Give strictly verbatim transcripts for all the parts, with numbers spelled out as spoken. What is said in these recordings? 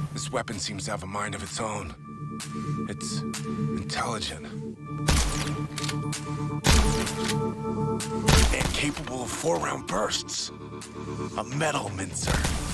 This weapon seems to have a mind of its own. It's intelligent. And capable of four-round bursts. A metal mincer.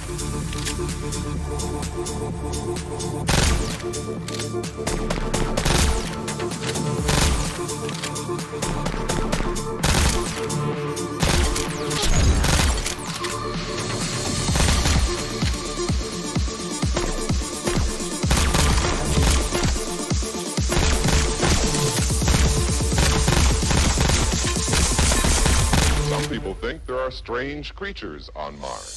Some people think there are strange creatures on Mars.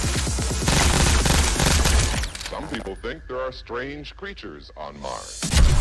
Some people think there are strange creatures on Mars.